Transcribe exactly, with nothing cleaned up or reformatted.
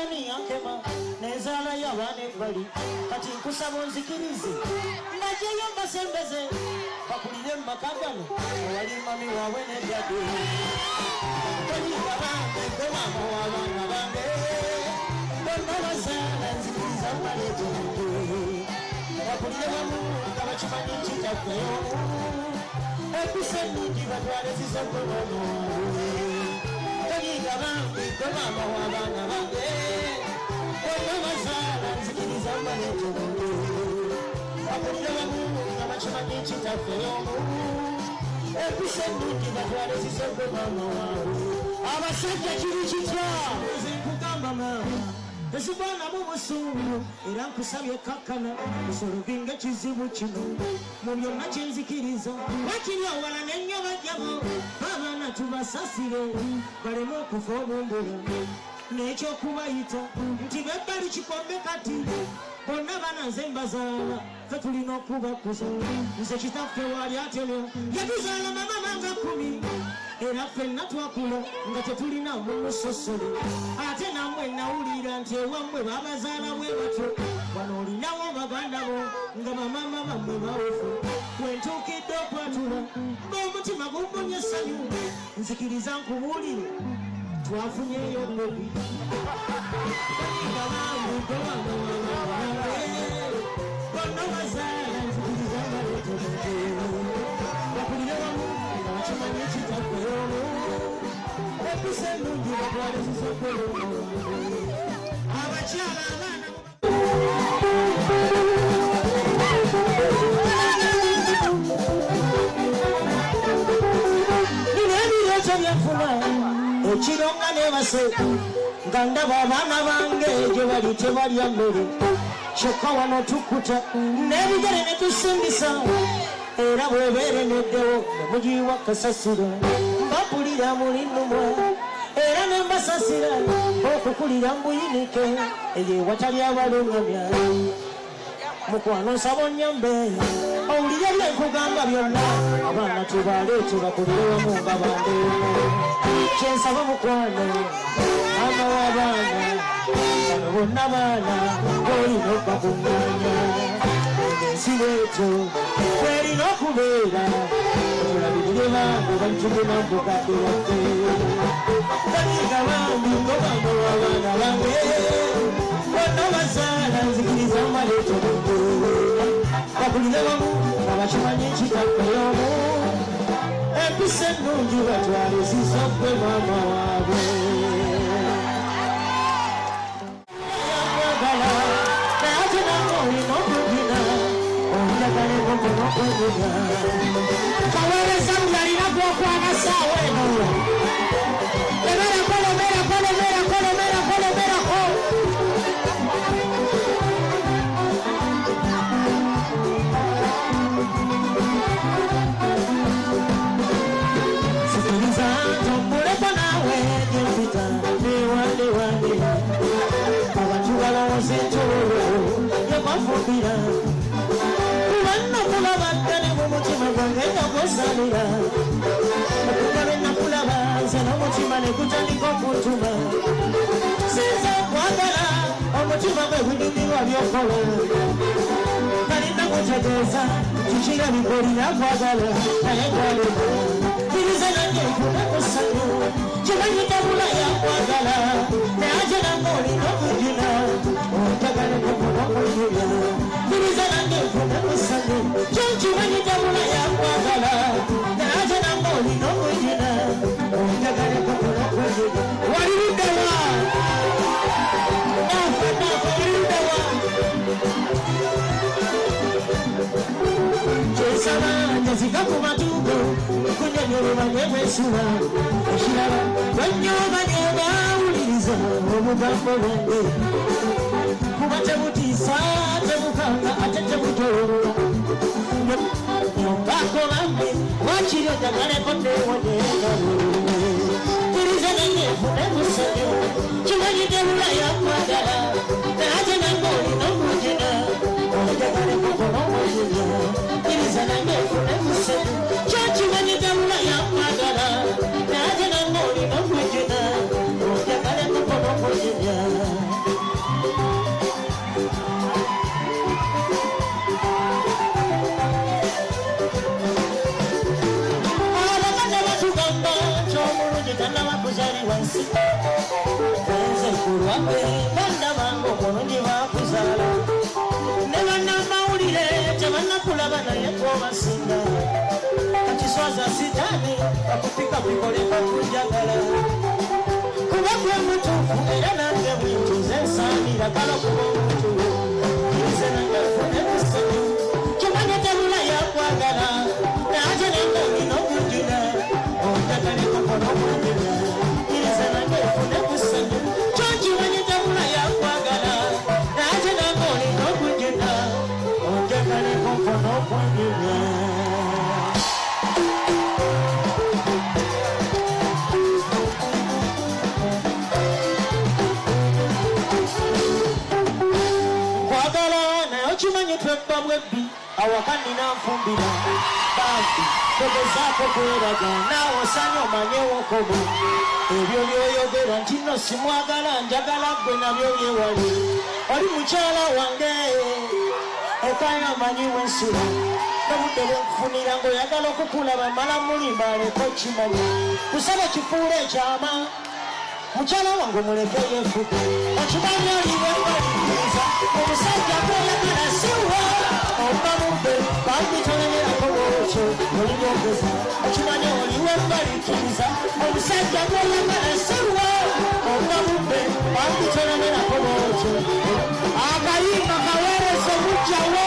Sitani yankema nezala yabane bali kati nkusaba onzikirize najeyo mbasembeze bakulire makagano wali mami wawe n'ebyadde tolikabange ngomama w'abaana bange bonna bazala nzikiriza maletonde bakulire wamu nga bakimanyi kitafeyo empisa ennungi batwale zizogonono tolikabange ngomama w'abaana bange bonna bazala nzikiriza maletonde bakulire wamu nga bakimanyi kitafeyo empisa ennungi batwale zizogonono abasajja kiri kitya nkugamba mama ezibwana mu busungu era nkusabye kakkana musolvinga ekizibu kino mu byonna kyenzikiriza bakiri awala n'ennyo bajjabo abaana tubasasire baleme okufa obumbula n'ekyokubayita nti bebbali kikombe kati bonna bananze mbazaala fe tulina okubakuza nze kitaffe waali atyo yatuzaala mama manga kumi era ffenna twakula nga tetulina mumusosole ate nammwe nawulira nti ewammwe babazaala bwe batyo wano olinawo baganda bo nga bamama bammwe bawefu wentuukidde okwatula ng'omutima gumbunye essanyu nzikiriza nkubuulire twafunyeyo bobi bonna bazaala nzikiriza maletonde bakulire wamu nga bakimanyi ekitafeyo empisa ennungi batwale zizokola abakyala abaana bino ebireeta byenfuna ekironga nebase nga ndaba abaana bange gye bali tebalya mmere kyokka wano tukuta n'ebigere ne tusimbisa era bwebeere neddewo nemugiwa kasasiro mbapulira mulinnumwa era ne mbasasira okukulira mbuyinike eyo ewatali abalungamya mukwano nsaba onnyambe owulire byenkugamba byonna abaana tubaleete bakulire wamu nga bandeemu kyensaba mukwano mama w'abaana bano bonna baana olina okubakuŋŋaanya ensi leeto kwerina okubeera olabirire bange bajjulina mbugadde waffe baliga bambi ngobambo w'abaana bange bonna bazaala nzikiriza maleeto munge bakulire wamu nga bakimanyi ekitafeyomu empisa ennungi batwale zizogwe maama waabwe kaweereza muyalina gwokwana saawa eno lemerako lemerako lemerako lemerako lemerako sikiriza tombuleko naawe gyempita newande wande abantu balowooza entolo yekwafumbira kulabadde mu mutima gwange nga gwosalira okugabe nakulaba nze n'omutima ne gutandika okuntuma sinza okwagala omutima gwe gunyumirwa byokola nalinda kutegeeza kikirabika olina kwagala naye gwalema iriza nange nfune ku ssanyu kimanyikabula yakwagala naye ate nange olina okugina onjagale kukuna okunyumya iriza nange nfune ku ssanyu kyokimanyikabula yakwagala naye ate nange olina okugina onjagale kukuna okunyumya waliruddewa nafanaako waliruddewa kyesaba njazika ku matugo kunyonyoleba nebwesuba ekirala banyobanyeba wuliriza omugambo bwange kuba tebutiisa tebukanga ate tebutolola nyongako bambe wakiri ojagaleko newonyengalo iriza nange nfune musanyo kimanyite bula yakwagala naate nange olina okugina ojagaleko konomuyinya iriza nange nfune musanyo kyokimanyite bula yakwagala naate nange olina okugina ojagaleko konomuyinya babe bandabango mulungi bakuzaala ne bannamawulire tebannakulaba naye twobasinga kakiswaza sitaani bakupika bikoleka kunjagala kuba gwe mutuufu era nange bwintuze nsaanira kala kuba omutuufu irize nange fune kusanyu kimanye tebula yakwagala naate nenga ngina okujuna onjagaleko kono okujuna irize nange fune kusanyu kyo kimanye tebula yakwagala naate nange olina okujuna onjagaleko kono okujuna chimanyi twebba bwebbi awakani nanfumbira bambi togezaako kweraga naawe osanye omanyewo kobo ebyo byoyogera nti no simwagala njagala gwe nabyo byewali oli mukyala wange ekaya amanyi wensula nobudde bwenkufunira ng'oyagala okukulaba mala mulimba aleko kimanyi kusaba kifuula ekyama mukyala wange muleke yefuke okimanyi oliwembaliriza omusajja gweyagala siwa oba mubbe bambitonerako bwotyo olinyogeza okimanyi oliwembalikiriza omusajja gweyagala siwa oba mubbe bambitonerako bwotyo akayimba kaweereza mujjawo